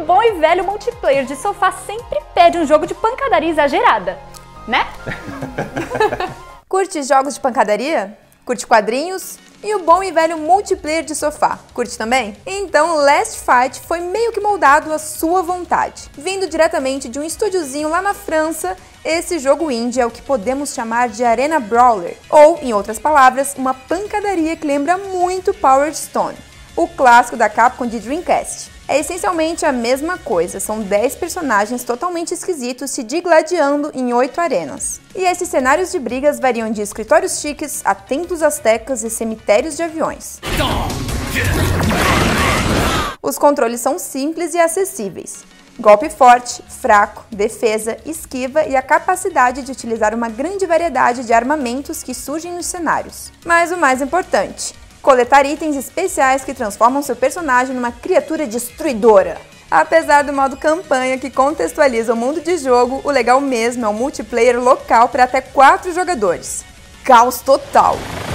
o bom e velho multiplayer de sofá sempre pede um jogo de pancadaria exagerada, né? Curte jogos de pancadaria? Curte quadrinhos? E o bom e velho multiplayer de sofá, curte também? Então Last Fight foi meio que moldado à sua vontade. Vindo diretamente de um estúdiozinho lá na França, esse jogo indie é o que podemos chamar de Arena Brawler, ou, em outras palavras, uma pancadaria que lembra muito Power Stone, o clássico da Capcom de Dreamcast. É essencialmente a mesma coisa, são 10 personagens totalmente esquisitos se digladiando em 8 arenas. E esses cenários de brigas variam de escritórios chiques a templos astecas e cemitérios de aviões. Os controles são simples e acessíveis. Golpe forte, fraco, defesa, esquiva e a capacidade de utilizar uma grande variedade de armamentos que surgem nos cenários. Mas o mais importante, coletar itens especiais que transformam seu personagem numa criatura destruidora. Apesar do modo campanha que contextualiza o mundo de jogo, o legal mesmo é o multiplayer local para até 4 jogadores. Caos total!